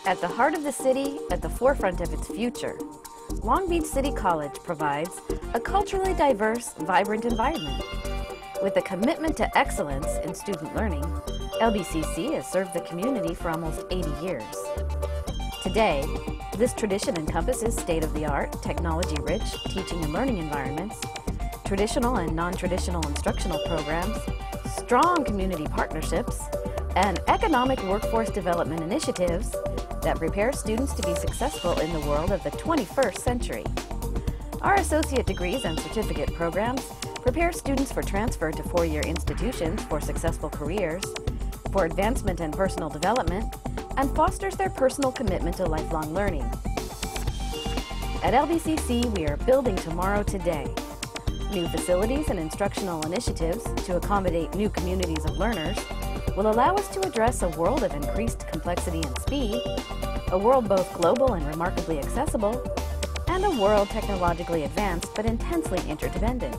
At the heart of the city, at the forefront of its future, Long Beach City College provides a culturally diverse, vibrant environment. With a commitment to excellence in student learning, LBCC has served the community for almost 80 years. Today, this tradition encompasses state-of-the-art, technology-rich teaching and learning environments, traditional and non-traditional instructional programs, strong community partnerships, and economic workforce development initiatives that prepare students to be successful in the world of the 21st century. Our associate degrees and certificate programs prepare students for transfer to four-year institutions for successful careers, for advancement and personal development, and fosters their personal commitment to lifelong learning. At LBCC, we are building tomorrow today. New facilities and instructional initiatives to accommodate new communities of learners will allow us to address a world of increased complexity and speed, a world both global and remarkably accessible, and a world technologically advanced but intensely interdependent.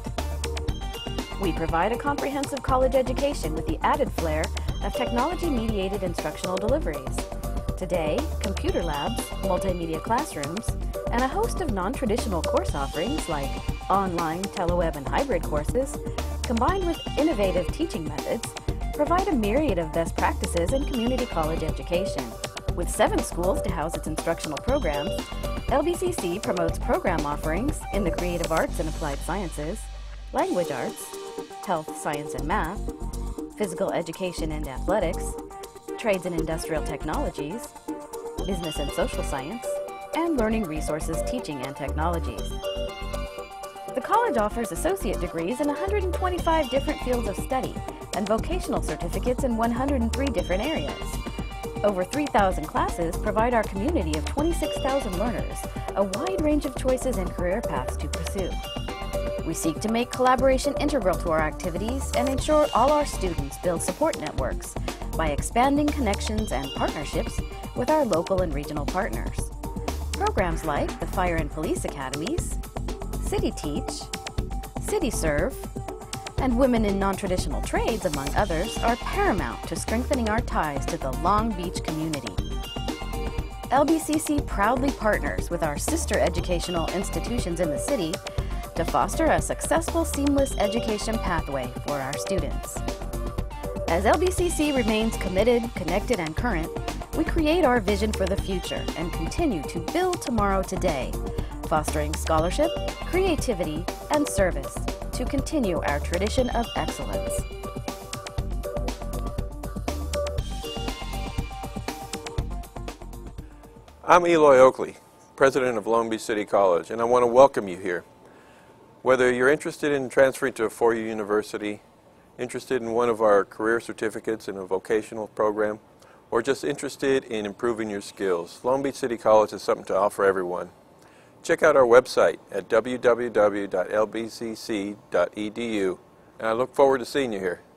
We provide a comprehensive college education with the added flair of technology-mediated instructional deliveries. Today, computer labs, multimedia classrooms, and a host of non-traditional course offerings like online, teleweb, and hybrid courses, combined with innovative teaching methods, provide a myriad of best practices in community college education. With 7 schools to house its instructional programs, LBCC promotes program offerings in the creative arts and applied sciences, language arts, health, science, and math, physical education and athletics, trades and industrial technologies, business and social science, and learning resources, teaching, and technologies. The college offers associate degrees in 125 different fields of study and vocational certificates in 103 different areas. Over 3,000 classes provide our community of 26,000 learners a wide range of choices and career paths to pursue. We seek to make collaboration integral to our activities and ensure all our students build support networks by expanding connections and partnerships with our local and regional partners. Programs like the Fire and Police Academies, City Teach, City Serve, and Women in Non-Traditional Trades, among others, are paramount to strengthening our ties to the Long Beach community. LBCC proudly partners with our sister educational institutions in the city to foster a successful, seamless education pathway for our students. As LBCC remains committed, connected, and current, we create our vision for the future and continue to build tomorrow today, fostering scholarship, creativity, and service to continue our tradition of excellence. I'm Eloy Oakley, President of Long Beach City College, and I want to welcome you here. Whether you're interested in transferring to a four-year university, interested in one of our career certificates in a vocational program, or just interested in improving your skills, Long Beach City College has something to offer everyone. Check out our website at www.lbcc.edu, and I look forward to seeing you here.